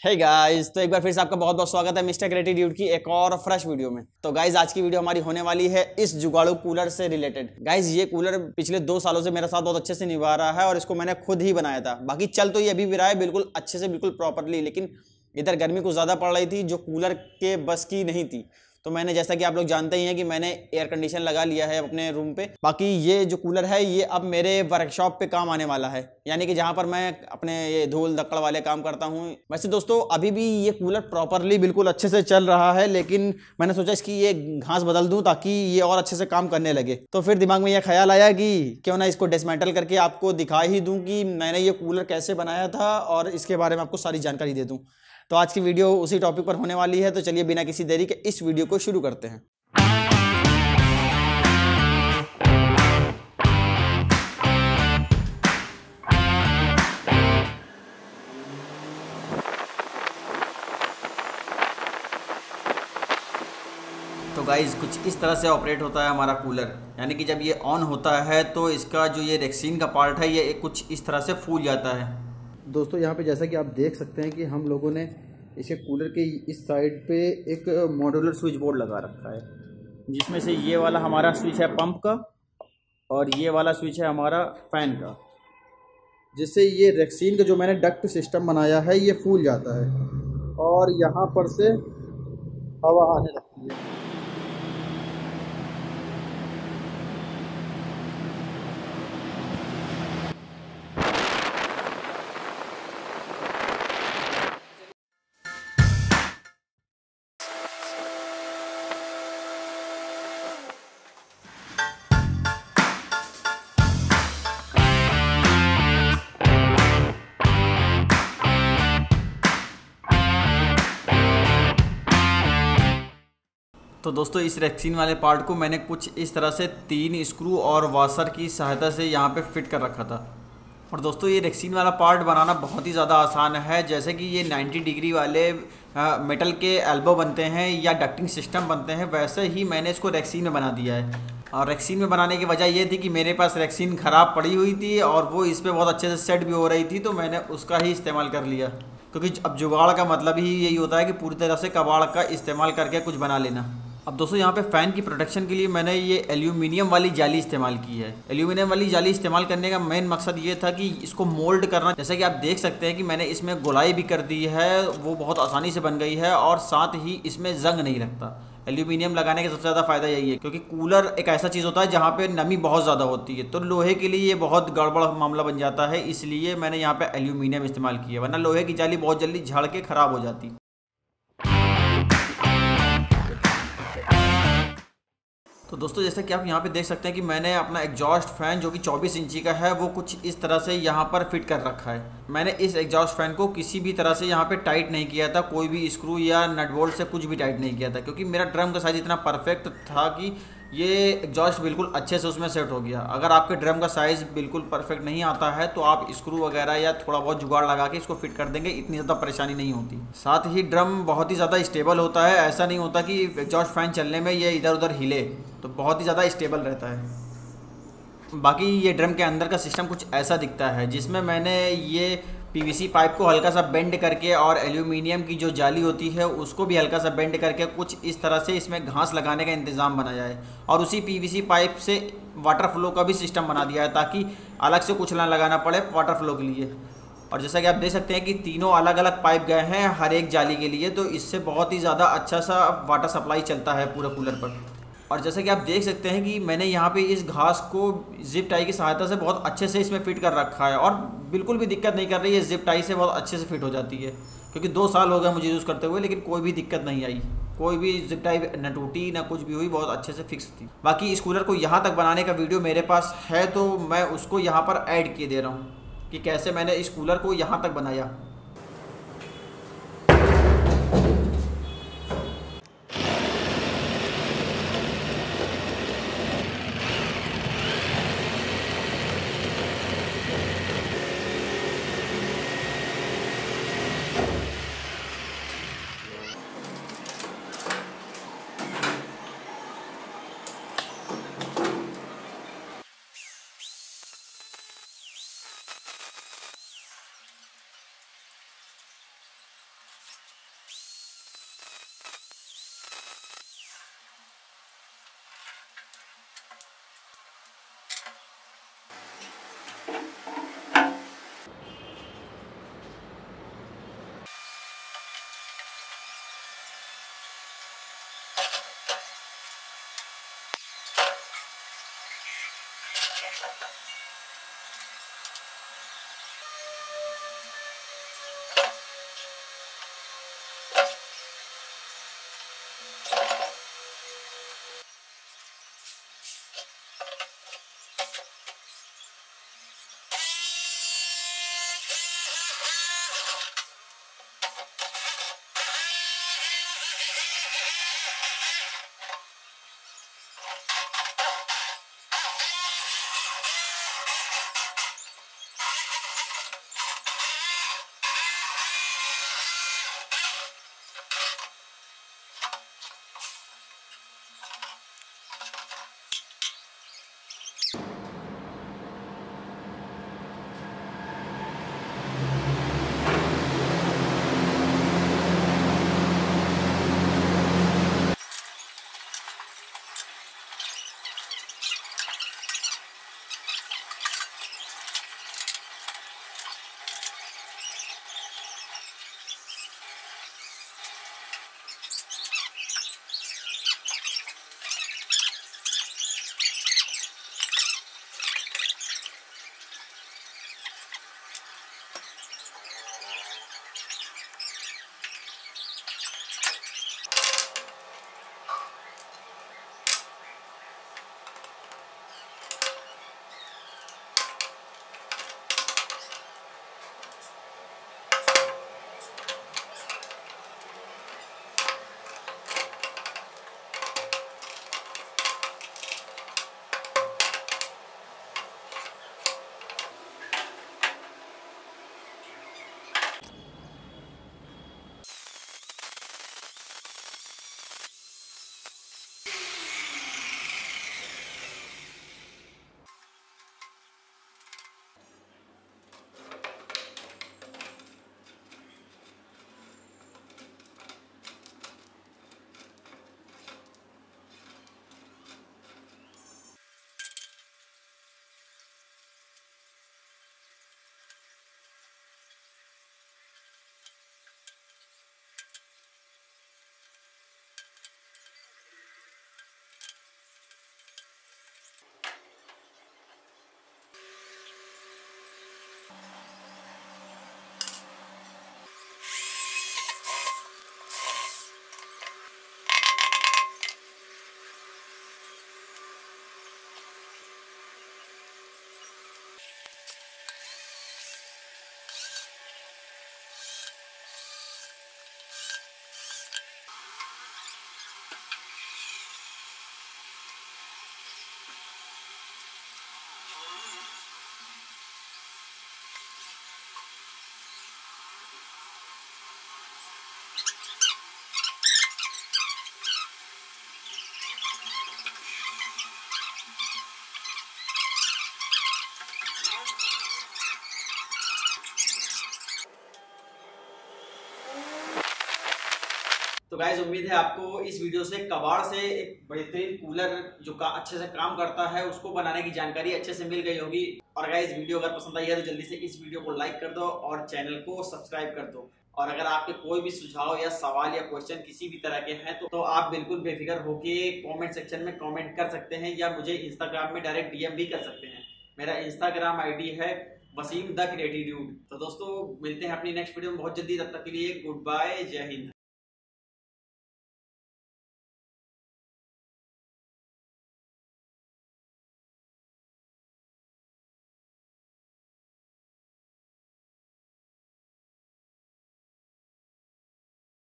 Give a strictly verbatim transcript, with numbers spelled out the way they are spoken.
Hey guys, तो एक बार फिर से आपका बहुत बहुत स्वागत है मिस्टर ग्रेटिट्यूड की एक और फ्रेश वीडियो में। तो गाइस, आज की वीडियो हमारी होने वाली है इस जुगाड़ू कूलर से रिलेटेड। गाइस, ये कूलर पिछले दो सालों से मेरे साथ बहुत अच्छे से निभा रहा है और इसको मैंने खुद ही बनाया था। बाकी चल तो ये अभी भी रहा है बिल्कुल अच्छे से, बिल्कुल प्रॉपरली, लेकिन इधर गर्मी कुछ ज़्यादा पड़ रही थी जो कूलर के बस की नहीं थी। तो मैंने, जैसा कि आप लोग जानते ही हैं, कि मैंने एयर कंडीशन लगा लिया है अपने रूम पे। बाकी ये जो कूलर है ये अब मेरे वर्कशॉप पे काम आने वाला है, यानी कि जहाँ पर मैं अपने ये धूल धक्कड़ वाले काम करता हूँ। वैसे दोस्तों, अभी भी ये कूलर प्रॉपरली बिल्कुल अच्छे से चल रहा है, लेकिन मैंने सोचा इसकी ये घास बदल दूँ ताकि ये और अच्छे से काम करने लगे। तो फिर दिमाग में यह ख्याल आया कि क्यों ना इसको डिसमेंटल करके आपको दिखा ही दूँ कि मैंने ये कूलर कैसे बनाया था और इसके बारे में आपको सारी जानकारी दे दूँ। तो आज की वीडियो उसी टॉपिक पर होने वाली है। तो चलिए बिना किसी देरी के इस वीडियो को शुरू करते हैं। तो गाइज, कुछ इस तरह से ऑपरेट होता है हमारा कूलर, यानी कि जब ये ऑन होता है तो इसका जो ये रेक्सीन का पार्ट है ये कुछ इस तरह से फूल जाता है। दोस्तों, यहाँ पे जैसा कि आप देख सकते हैं कि हम लोगों ने इसे कूलर के इस साइड पे एक मॉड्यूलर स्विच बोर्ड लगा रखा है, जिसमें से ये वाला हमारा स्विच है पंप का और ये वाला स्विच है हमारा फैन का, जिससे ये रेक्सीन का जो मैंने डक्ट सिस्टम बनाया है ये फूल जाता है और यहाँ पर से हवा आने लगती है। तो दोस्तों, इस रेक्सीन वाले पार्ट को मैंने कुछ इस तरह से तीन स्क्रू और वाशर की सहायता से यहाँ पे फिट कर रखा था। और दोस्तों, ये रेक्सीन वाला पार्ट बनाना बहुत ही ज़्यादा आसान है। जैसे कि ये नब्बे डिग्री वाले आ, मेटल के एल्बो बनते हैं या डक्टिंग सिस्टम बनते हैं, वैसे ही मैंने इसको रेक्सीन में बना दिया है। और रेक्सीन में बनाने की वजह ये थी कि मेरे पास रेक्सीन ख़राब पड़ी हुई थी और वो इस पर बहुत अच्छे से सेट भी हो रही थी, तो मैंने उसका ही इस्तेमाल कर लिया। क्योंकि अब जुगाड़ का मतलब ही यही होता है कि पूरी तरह से कबाड़ का इस्तेमाल करके कुछ बना लेना। अब दोस्तों, यहाँ पे फ़ैन की प्रोटेक्शन के लिए मैंने ये एल्यूमिनियम वाली जाली इस्तेमाल की है। एल्यूमिनियम वाली जाली इस्तेमाल करने का मेन मकसद ये था कि इसको मोल्ड करना। जैसे कि आप देख सकते हैं कि मैंने इसमें गोलाई भी कर दी है, वो बहुत आसानी से बन गई है और साथ ही इसमें जंग नहीं लगता। एल्यूमिनियम लगाने का सबसे ज़्यादा फ़ायदा यही है, क्योंकि कूलर एक ऐसा चीज़ होता है जहाँ पे नमी बहुत ज़्यादा होती है, तो लोहे के लिए ये बहुत गड़बड़ मामला बन जाता है। इसलिए मैंने यहाँ पे एल्यूमिनियम इस्तेमाल किया, वरना लोहे की जाली बहुत जल्दी झड़ के ख़राब हो जाती। तो दोस्तों, जैसा कि आप यहाँ पे देख सकते हैं कि मैंने अपना एग्जॉस्ट फैन जो कि चौबीस इंची का है वो कुछ इस तरह से यहाँ पर फिट कर रखा है। मैंने इस एग्जॉस्ट फैन को किसी भी तरह से यहाँ पे टाइट नहीं किया था, कोई भी स्क्रू या नट बोल्ट से कुछ भी टाइट नहीं किया था, क्योंकि मेरा ड्रम का साइज़ इतना परफेक्ट था कि ये एग्जॉस्ट बिल्कुल अच्छे से उसमें सेट हो गया। अगर आपके ड्रम का साइज़ बिल्कुल परफेक्ट नहीं आता है तो आप स्क्रू वगैरह या थोड़ा बहुत जुगाड़ लगा के इसको फिट कर देंगे, इतनी ज़्यादा परेशानी नहीं होती। साथ ही ड्रम बहुत ही ज़्यादा स्टेबल होता है, ऐसा नहीं होता कि एग्जॉस्ट फैन चलने में ये इधर उधर हिले, तो बहुत ही ज़्यादा स्टेबल रहता है। बाकी ये ड्रम के अंदर का सिस्टम कुछ ऐसा दिखता है, जिसमें मैंने ये पीवीसी पाइप को हल्का सा बेंड करके और एल्यूमिनियम की जो जाली होती है उसको भी हल्का सा बेंड करके कुछ इस तरह से इसमें घास लगाने का इंतज़ाम बनाया है। और उसी पीवीसी पाइप से वाटर फ्लो का भी सिस्टम बना दिया है, ताकि अलग से कुछ ना लगाना पड़े वाटर फ्लो के लिए। और जैसा कि आप देख सकते हैं कि तीनों अलग अलग पाइप गए हैं हर एक जाली के लिए, तो इससे बहुत ही ज़्यादा अच्छा सा वाटर सप्लाई चलता है पूरे कूलर पर। और जैसा कि आप देख सकते हैं कि मैंने यहाँ पे इस घास को जिप टाई की सहायता से बहुत अच्छे से इसमें फिट कर रखा है और बिल्कुल भी दिक्कत नहीं कर रही है। जिप टाई से बहुत अच्छे से फिट हो जाती है, क्योंकि दो साल हो गए मुझे यूज़ करते हुए, लेकिन कोई भी दिक्कत नहीं आई, कोई भी जिप टाई न टूटी ना कुछ भी हुई, बहुत अच्छे से फिक्स थी। बाकी इस कूलर को यहाँ तक बनाने का वीडियो मेरे पास है, तो मैं उसको यहाँ पर ऐड किए दे रहा हूँ कि कैसे मैंने इस कूलर को यहाँ तक बनाया। तो गाइज उम्मीद है आपको इस वीडियो से कबाड़ से एक बेहतरीन कूलर जो का अच्छे से काम करता है उसको बनाने की जानकारी अच्छे से मिल गई होगी। और गाइज वीडियो अगर पसंद आई है तो जल्दी से इस वीडियो को लाइक कर दो और चैनल को सब्सक्राइब कर दो। और अगर आपके कोई भी सुझाव या सवाल या क्वेश्चन किसी भी तरह के हैं तो, तो आप बिल्कुल बेफिक्र होके कमेंट सेक्शन में कमेंट कर सकते हैं या मुझे इंस्टाग्राम में डायरेक्ट डीएम भी कर सकते हैं। मेरा इंस्टाग्राम आईडी है वसीम द क्रिएटिव ड्यूड। तो दोस्तों मिलते हैं अपनी नेक्स्ट वीडियो में बहुत जल्दी, तब तक के लिए गुड बाय, जय हिंद।